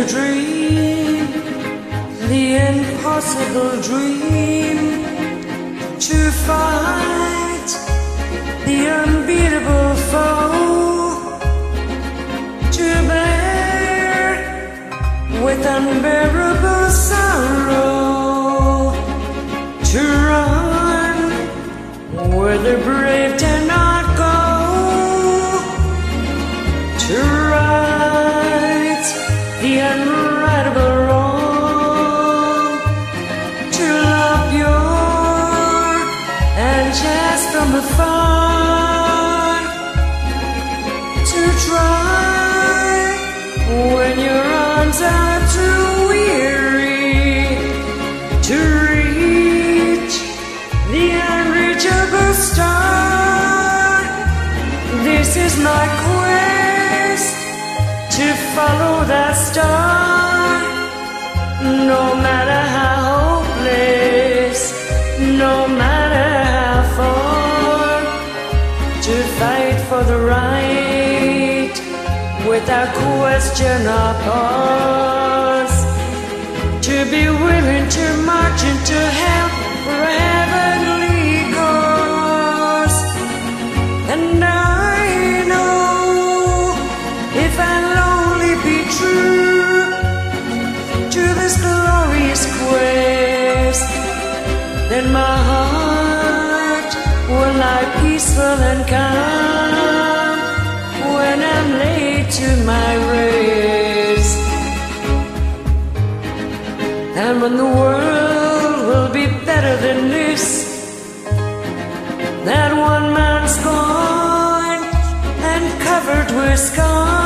dream, the impossible dream, to fight the unbeatable foe, to bear with unbearable sorrow, to run where the brave dare not go, to right the unrightable wrong, to love pure and just from afar, to try when your arms are too weary, to reach the unreachable star. This is my quest, to follow that star, no matter how hopeless, no matter how far, to fight for the right without question or pause, to be willing to march into hell for a heavenly cause. And I know if I'll only be true to this glorious quest, then my heart will lie peaceful and calm when I'm laid to my rest. And when the world will be better than this, that one man's gone and covered with scars.